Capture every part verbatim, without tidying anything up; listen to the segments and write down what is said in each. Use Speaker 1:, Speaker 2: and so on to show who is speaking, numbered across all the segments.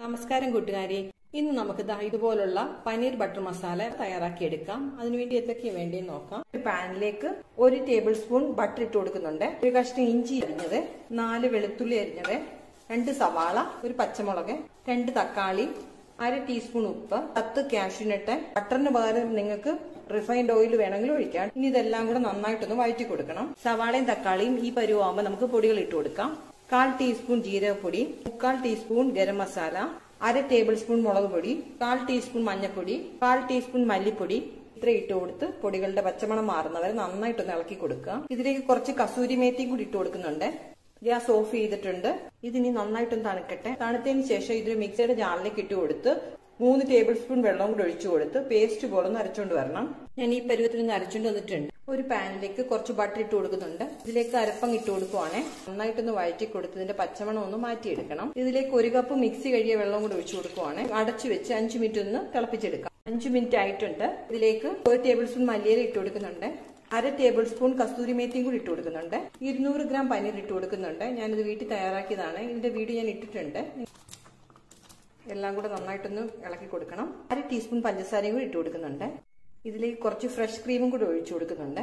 Speaker 1: നമസ്കാരം കൂട്ടുകാരെ, ഇന്ന് നമുക്ക് ദാ ഇതുപോലുള്ള പനീർ ബട്ടർ മസാല തയ്യാറാക്കിയെടുക്കാം. അതിനുവേണ്ടി എന്തൊക്കെ വേണ്ടിയെന്ന് നോക്കാം. ഒരു പാനിലേക്ക് ഒരു ടേബിൾ സ്പൂൺ ബട്ടർ ഇട്ട് കൊടുക്കുന്നുണ്ട്. ഒരു കഷ്ണം ഇഞ്ചി അരിഞ്ഞത്, നാല് വെളുത്തുള്ളി അരിഞ്ഞത്, രണ്ട് സവാള, ഒരു പച്ചമുളക്, രണ്ട് തക്കാളി, അര ടീസ്പൂൺ ഉപ്പ്, പത്ത് കാഷ്യൂനട്ട്. ബട്ടറിന് പകരം നിങ്ങൾക്ക് റിഫൈൻഡ് ഓയിൽ വേണമെങ്കിൽ ഒഴിക്കാം. ഇനി ഇതെല്ലാം കൂടെ നന്നായിട്ടൊന്ന് വഴറ്റി കൊടുക്കണം. സവാളയും തക്കാളിയും ഈ പരുവാകുമ്പോൾ നമുക്ക് പൊടികൾ ഇട്ട് കൊടുക്കാം. കാൽ ടീസ്പൂൺ ജീരകപ്പൊടി, മുക്കാൽ ടീസ്പൂൺ ഗരം മസാല, അര ടേബിൾ സ്പൂൺ മുളക് പൊടി, കാൽ ടീസ്പൂൺ മഞ്ഞൾപ്പൊടി, കാൽ ടീസ്പൂൺ മല്ലിപ്പൊടി. ഇത്ര ഇട്ട് കൊടുത്ത് പൊടികളുടെ പച്ചമണം മാറുന്നവരെ നന്നായിട്ടൊന്ന് ഇളക്കി കൊടുക്കുക. ഇതിലേക്ക് കുറച്ച് കസൂരി മേത്തിയും കൂടി ഇട്ട് കൊടുക്കുന്നുണ്ട്. ഗ്യാസ് ഓഫ് ചെയ്തിട്ടുണ്ട്. ഇതിനി നന്നായിട്ടൊന്ന് തണുക്കട്ടെ. തണുത്തതിന് ശേഷം ഇതൊരു മിക്സിയുടെ ജാറിലേക്ക് ഇട്ട് കൊടുത്ത് മൂന്ന് ടേബിൾ സ്പൂൺ വെള്ളം കൂടി ഒഴിച്ചു കൊടുത്ത് പേസ്റ്റ് പോലെ ഒന്ന് അരച്ചോണ്ട് വരണം. ഞാൻ ഈ പരുവത്തിൽ നിന്ന് അരച്ചോണ്ട് വന്നിട്ടുണ്ട്. ഒരു പാനിലേക്ക് കുറച്ച് ബട്ടർ ഇട്ട് കൊടുക്കുന്നുണ്ട്. ഇതിലേക്ക് അരപ്പങ്ങ് ഇട്ട് കൊടുക്കുവാണെ. നന്നായിട്ടൊന്ന് വഴറ്റി കൊടുത്ത് ഇതിന്റെ പച്ചമണം ഒന്ന് മാറ്റിയെടുക്കണം. ഇതിലേക്ക് ഒരു കപ്പ് മിക്സി കഴിയ വെള്ളം കൂടി ഒഴിച്ചു കൊടുക്കുവാണ്. അടച്ചു വെച്ച് അഞ്ചു മിനിറ്റ് ഒന്ന് തിളപ്പിച്ചെടുക്കാം. അഞ്ചു മിനിറ്റ് ആയിട്ടുണ്ട്. ഇതിലേക്ക് ഒരു ടേബിൾ സ്പൂൺ മല്ലിയില ഇട്ട് കൊടുക്കുന്നുണ്ട്. അര ടേബിൾ സ്പൂൺ കസ്തൂരി മേത്തിയും കൂടി ഇട്ട് കൊടുക്കുന്നുണ്ട്. ഇരുന്നൂറ് ഗ്രാം പനീർ ഇട്ട് കൊടുക്കുന്നുണ്ട്. ഞാനിത് വീട്ടിൽ തയ്യാറാക്കിയതാണ്. ഇതിന്റെ വീഡിയോ ഞാൻ ഇട്ടിട്ടുണ്ട്. എല്ലാം കൂടെ നന്നായിട്ടൊന്ന് ഇളക്കി കൊടുക്കണം. അര ടീസ്പൂൺ പഞ്ചസാരയും കൂടി ഇട്ട് കൊടുക്കുന്നുണ്ട്. ഇതിലേക്ക് കുറച്ച് ഫ്രഷ് ക്രീമും കൂടി ഒഴിച്ചു കൊടുക്കുന്നുണ്ട്.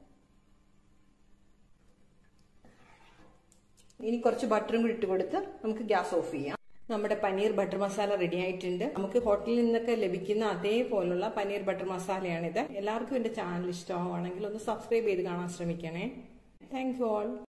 Speaker 1: ഇനി കുറച്ച് ബട്ടറും കൂടി ഇട്ട് കൊടുത്ത് നമുക്ക് ഗ്യാസ് ഓഫ് ചെയ്യാം. നമ്മുടെ പനീർ ബട്ടർ മസാല റെഡി ആയിട്ടുണ്ട്. നമുക്ക് ഹോട്ടലിൽ നിന്നൊക്കെ ലഭിക്കുന്ന അതേപോലുള്ള പനീർ ബട്ടർ മസാലയാണിത്. എല്ലാവർക്കും എന്റെ ചാനൽ ഇഷ്ടമാണെങ്കിൽ ഒന്ന് സബ്സ്ക്രൈബ് ചെയ്ത് കാണാൻ ശ്രമിക്കണേ. Thank you all.